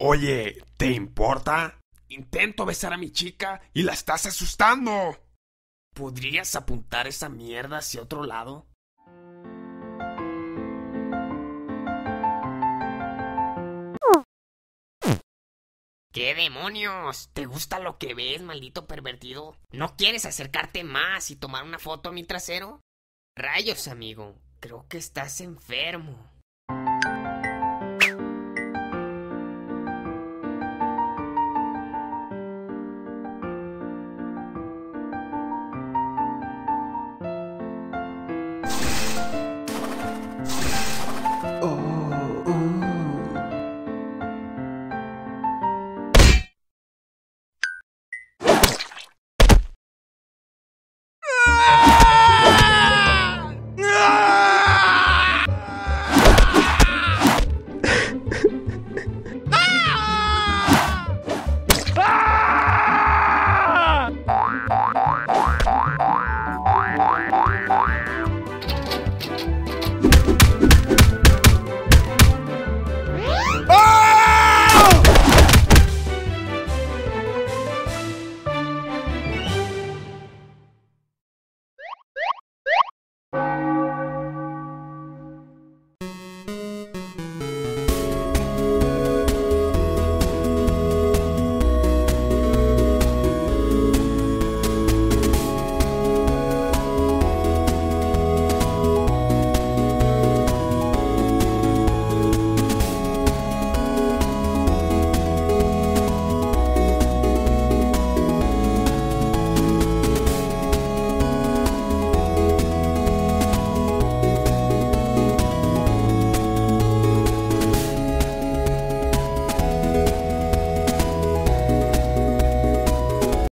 Oye, ¿te importa? Intento besar a mi chica y la estás asustando. ¿Podrías apuntar esa mierda hacia otro lado? ¿Qué demonios? ¿Te gusta lo que ves, maldito pervertido? ¿No quieres acercarte más y tomar una foto a mi trasero? Rayos, amigo. Creo que estás enfermo.